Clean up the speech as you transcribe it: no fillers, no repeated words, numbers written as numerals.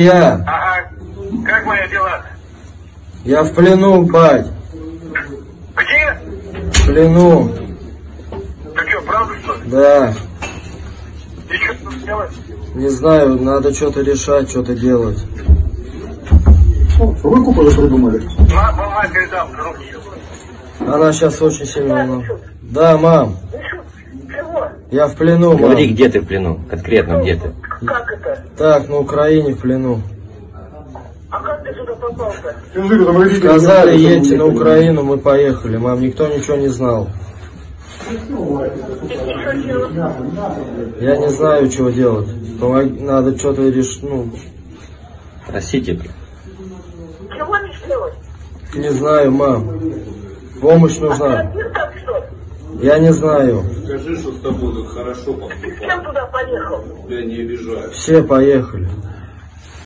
Я. Ага. Как мои дела? Я в плену, бать. Где? В плену. Ты что, правда что ли? Да. И что тут делать? Не знаю, надо что-то решать, что-то делать. Руку уже придумали. Мать передам, руки. Она сейчас очень сильно... Да, мам. Чего? Я в плену, мам. Говори, где ты в плену? Конкретно, где ты? Как это? Так, на Украине в плену. А как ты сюда попал-то? Сказали, едьте на Украину, мы поехали. Мам, никто ничего не знал. Ты что делать? Я не знаю, чего делать. Надо что-то решить, Просите. Чего не сделать? не знаю, мам. Помощь Ты нужна. один там что ли? Я не знаю. Скажи, что с тобой тут хорошо Ты с поступают. кем туда поехал? Тебя не обижают. Все поехали.